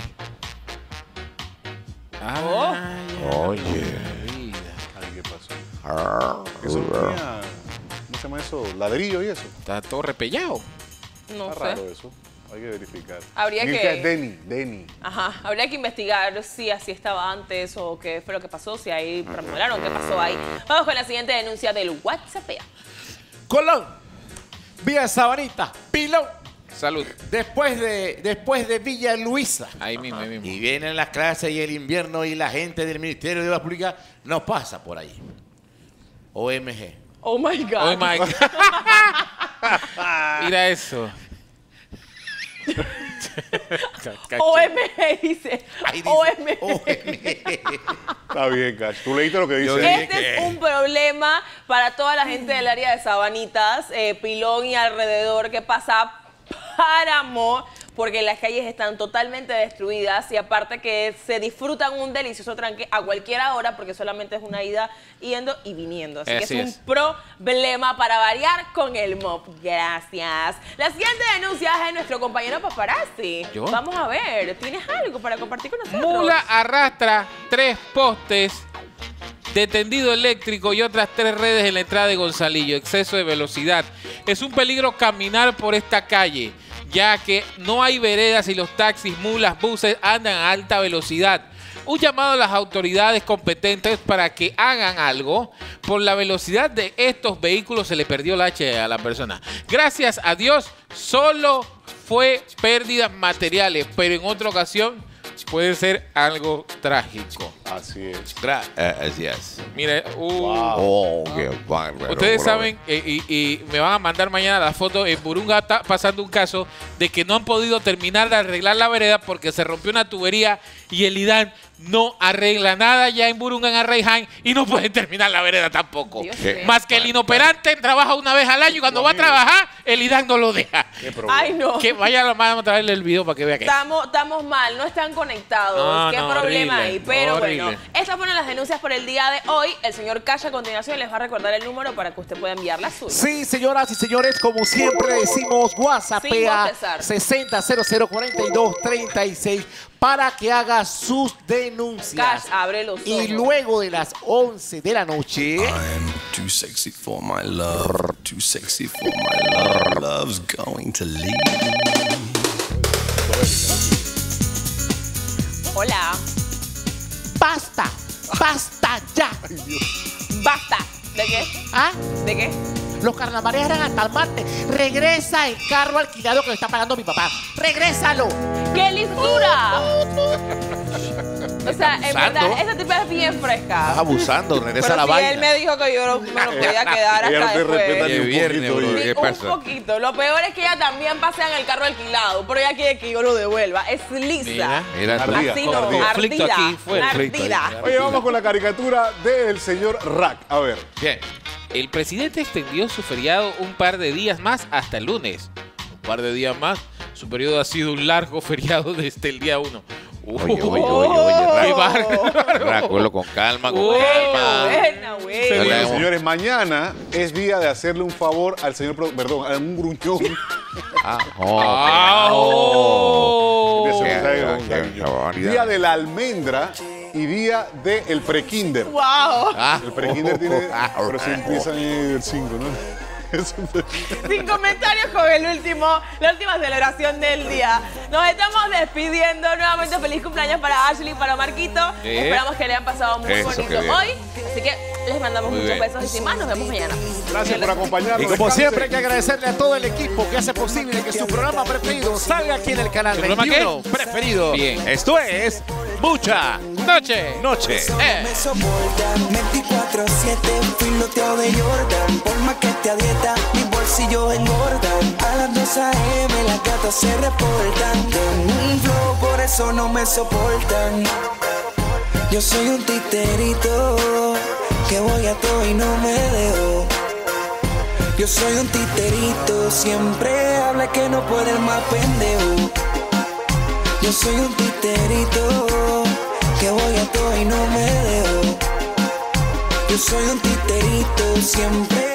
Ah, Oh. ya. Oye. Ay, ¿qué pasó? Eso no tenía, ¿cómo se llama eso? Ladrillo y eso. Está todo repellado. No Está sé. raro eso. Hay que verificar. Habría Milka que- es Denny, Denny. Ajá, habría que investigar si así estaba antes o qué fue lo que pasó, si ahí remodelaron, qué pasó ahí. Vamos con la siguiente denuncia del WhatsApp. Colón. Vía Sabanita. Pilón. Salud. Después de, después de Villa Luisa. Ahí mismo, ahí mismo. Y vienen las clases y el invierno y la gente del Ministerio de Obras Públicas no pasa por ahí. O M G. Oh my God. Oh my God. Mira eso. O M G dice. Ahí dice, O M G. O M G. Está bien, Cash. Tú leíste lo que dice. Yo ahí. dije- Este es un problema para toda la gente del área de Sabanitas, eh, Pilón y alrededor, que pasa páramo porque las calles están totalmente destruidas y aparte que se disfrutan un delicioso tranque a cualquier hora porque solamente es una ida yendo y viniendo. Así, Así que es, es. un problema para variar con el M O P. Gracias. La siguiente denuncia es de nuestro compañero paparazzi. ¿Yo? Vamos a ver, ¿tienes algo para compartir con nosotros? Mula arrastra tres postes de tendido eléctrico y otras tres redes en la entrada de Gonzalillo. Exceso de velocidad. Es un peligro caminar por esta calle, ya que no hay veredas y los taxis, mulas, buses andan a alta velocidad. Un llamado a las autoridades competentes para que hagan algo. Por la velocidad de estos vehículos se le perdió la H a la persona. Gracias a Dios, solo fue pérdidas materiales, pero en otra ocasión puede ser algo trágico. Así es. Gracias. Mire, uh, Oh, qué bárbaro. ustedes brother. saben, eh, y, y me van a mandar mañana la foto, en Burunga está pasando un caso de que no han podido terminar de arreglar la vereda porque se rompió una tubería y el IDAN no arregla nada ya en Burunga, en Arreján, y no pueden terminar la vereda tampoco. Dios ¿Qué? Más que el inoperante trabaja una vez al año y cuando va a trabajar, el IDAN no lo deja. Ay, no. Que vaya, vamos a traerle el video para que vea que Estamos, estamos mal, no están conectados. No, Qué no, problema horrible, hay. Pero horrible. bueno, estas fueron las denuncias por el día de hoy. El señor Cash a continuación les va a recordar el número para que usted pueda enviar la suya. Sí, señoras y señores, como siempre decimos, WhatsApp Sin a bostezar. sesenta cero cero cuarenta y dos treinta y seis para que haga sus denuncias. Cash, abre los ojos. Y luego de las once de la noche... I'm too sexy for my love, too sexy for my love. Love's going to leave. Hola. ¡Basta! ¡Basta ya! Basta. ¿De qué? ¿Ah? ¿De qué? Los carnavales eran hasta el martes. Regresa el carro alquilado que le está pagando mi papá. ¡Regrésalo! ¡Qué lisura! O sea, en Abusando. verdad, esa tipa es bien fresca. Estás abusando, regresa Pero la si vaina. él me dijo que yo no me lo podía quedar Ella no hasta te respeta después. ni un viernes, poquito, bro, oye. ¿qué pasa? Un poquito. Lo peor es que ella también pasea en el carro alquilado, pero ella quiere que yo lo devuelva. Es lisa. Mira, Mira, Ardida, Así no, ardida. conflicto ardida. aquí, fue el conflicto ardida. ahí. Oye, vamos con la caricatura del señor Rack. A ver. Bien. El presidente extendió su feriado un par de días más hasta el lunes. Un par de días más. Su periodo ha sido un largo feriado desde el día uno. Oye, oye, oye, oye, ¡Qué Rack. bárbaro! Rack, cógelo con calma, con Buena, calma. Buena, buena. Bueno, Dale, señores, mañana es día de hacerle un favor al señor, pro- perdón, a un gruñón. Ah, oh, Ah, oh. Que se Qué- me traiga un qué- cariño. qué barbaridad. Día de la almendra y día del prekinder. ¡Wow! Ah, El prekinder tiene, ah, pero si empiezan el cinco, ¿no? Es un- Sin comentarios con el último, la última celebración del día. Nos estamos despidiendo. Nuevamente feliz cumpleaños para Ashley y para Marquito. Sí. Esperamos que le hayan pasado muy Eso, bonito qué bien. hoy. Así que les mandamos Muy muchos bien. besos y sin más, nos vemos mañana. Gracias por acompañarnos. Y como Descansen. siempre hay que agradecerle a todo el equipo que hace posible que su programa preferido salga aquí en el canal ¿Su programa qué? veintiuno preferido. Bien. Esto es Mucha Noche. Noche. Eh. Me soportan veinticuatro siete, filoteado de Jordan. Por más que te a dieta, mis bolsillos engordan. A las dos a eme las gatas se reportan. Tengo un flow, por eso no me soportan. Yo soy un titerito que voy a todo y no me dejo. Yo soy un titerito, siempre habla que no puede el más pendejo. Yo soy un titerito que voy a todo y no me dejo. Yo soy un titerito, siempre